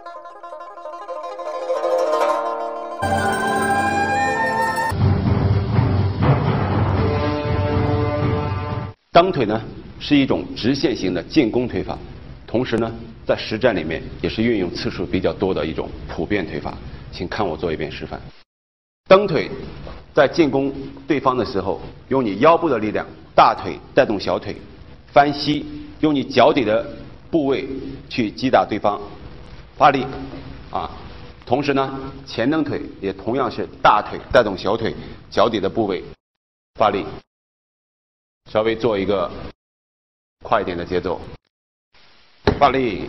蹬腿呢是一种直线型的进攻腿法，同时呢在实战里面也是运用次数比较多的一种普遍腿法。请看我做一遍示范。蹬腿在进攻对方的时候，用你腰部的力量，大腿带动小腿，翻膝，用你脚底的部位去击打对方，发力啊。同时呢，前蹬腿也同样是大腿带动小腿，脚底的部位发力。稍微做一个快一点的节奏，发力，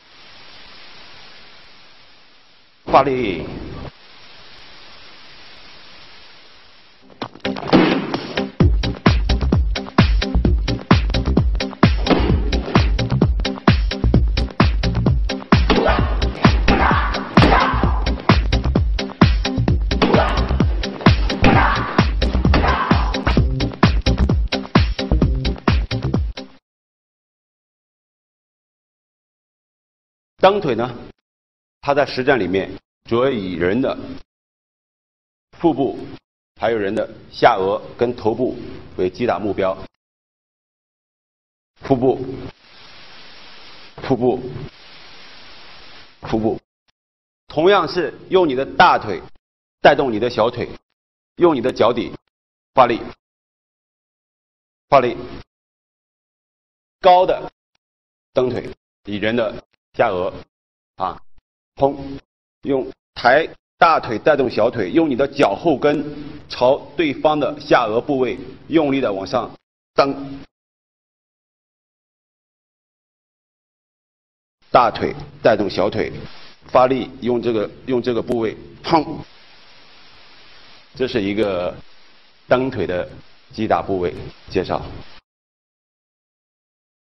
发力。蹬腿呢，它在实战里面主要以人的腹部，还有人的下颚跟头部为击打目标。腹部，腹部，腹部。同样是用你的大腿带动你的小腿，用你的脚底发力，发力。高的蹬腿，以人的下颚啊，砰，用抬大腿带动小腿，用你的脚后跟朝对方的下颚部位用力的往上蹬，大腿带动小腿，发力，用这个部位砰，这是一个蹬腿的击打部位介绍。